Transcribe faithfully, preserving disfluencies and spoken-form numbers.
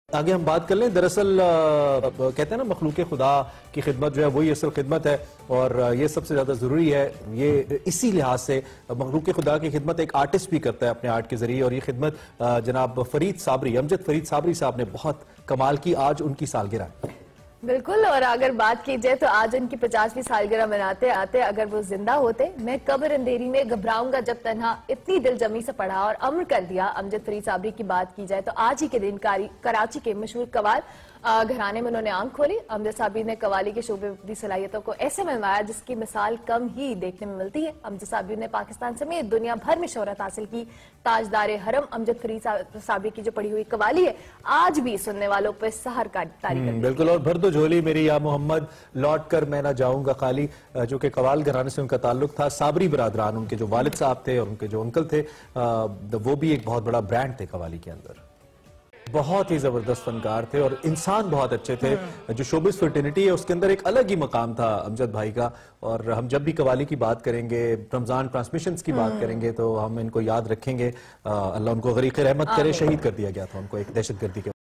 آگے ہم بات کر لیں. دراصل کہتے ہیں نا مخلوق خدا کی خدمت جو ہے وہی اصل خدمت ہے اور یہ سب سے زیادہ ضروری ہے. یہ اسی لحاظ سے مخلوق خدا کی خدمت ایک آرٹسٹ بھی کرتا ہے اپنے آرٹ کے ذریعے, اور یہ خدمت جناب فرید صابری, امجد فرید صابری صاحب نے بہت کمال کی. آج ان کی سالگرہ ہے. بالکل, اور اگر بات کی جائے تو آج ان کی پچاسویں سالگرہ مناتے آتے اگر وہ زندہ ہوتے, میں قبر اندھیری میں گھبراؤں گا جب تنہا اتنی دل جمی سے پڑھا اور امر کر دیا. امجد فرید صابری کی بات کی جائے تو آج ہی کے دن کراچی کے مشہور قوال گھرانے میں انہوں نے آنکھ کھولی. امجد صابری نے قوالی کے شعبے اپنی صلاحیتوں کو ایسے منوایا جس کی مثال کم ہی دیکھنے میں ملتی ہے. امجد صابری نے پاکستان سمیت دنیا بھر میں شہرت حاصل کی. تاجدار حرم امجد فرید صابری کی جو پڑھی ہوئی قوالی ہے آج بھی سننے والوں پہ سحر کا طاری کرتی ہے. بالکل, اور بھر دو جھولی میری یا محمد, لوٹ کر میں نہ جاؤں گا خالی, جو کہ قوال گھرانے سے ان کا تعلق تھا. صابری برادران ان کے جو والد صاحب تھے اور ان کے جو انکل تھے وہ بھی ایک بہت بڑا برانڈ تھے قوالی کے اندر. بہت ہی زبردست فنکار تھے اور انسان بہت اچھے تھے. جو شوبز فرٹینٹی ہے اس کے اندر ایک الگ ہی مقام تھا امجد بھائی کا, اور ہم جب بھی قوالی کی بات کریں گے, رمضان ٹرانسمیشنز کی بات کریں گے تو ہم ان کو یاد رکھیں گے. اللہ ان کو غریق رحمت کرے. شہید کر دیا گیا تھا ان کو ایک دہشت گردی کے